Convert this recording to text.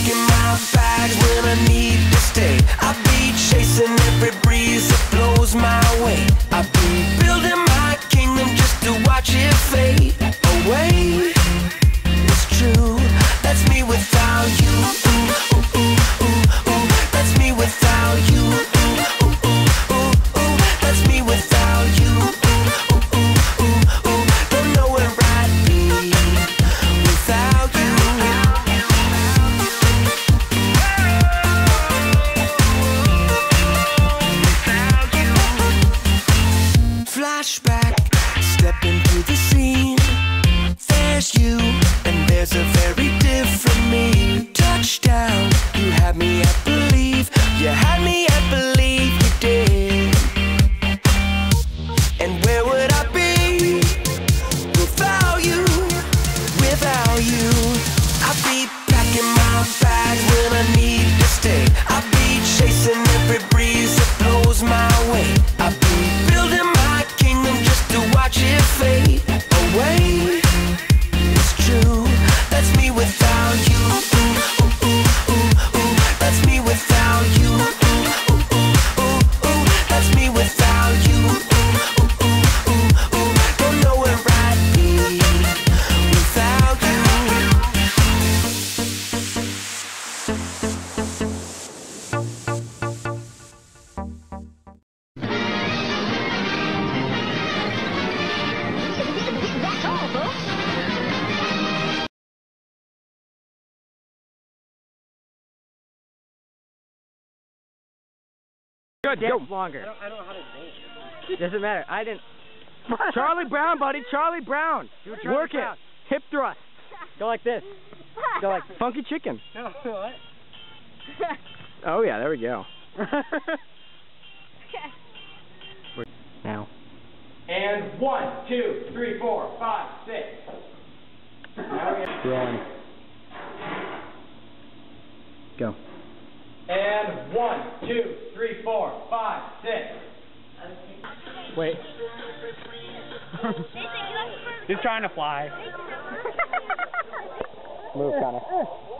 packing my bags when I need to stay. I'll be chasing every breeze that blows my way. I'll be building my kingdom just to watch it fade away. It's true, that's me without you. Ooh, ooh, ooh, ooh, ooh. That's me without you. Ooh, ooh, ooh, ooh, ooh. That's me without you. Ooh, ooh, ooh, ooh, ooh. Don't know where I'd be without you. Flashback, step into the scene. There's you, and there's a very different me. Touchdown, you had me at believe. You had me at believe you did. And where would I be without you? Without you, I'll be packing my bags when I need to stay. I'll be chasing every breeze that blows my way. I'll be building my kingdom just to watch it fade away. It's true, that's me without you. Ooh, ooh, ooh, ooh, ooh. That's me without you. Ooh, ooh, ooh, ooh, ooh. That's me without you. Ooh, ooh, ooh, ooh. Don't know where I'd be without you. That's all, folks. Good, Dance go. longer. I don't know how to dance. Doesn't matter. I didn't. Charlie Brown, buddy, Charlie Brown. Do Charlie Work Brown. it. Hip thrust. Go like this. Go like. Funky chicken. No, what? Oh yeah, there we go. Now. And 1, 2, 3, 4, 5, 6. Now we Rolling. Go. And 1, 2, 3, 4, 5, 6. Wait. He's trying to fly. Move, Connor.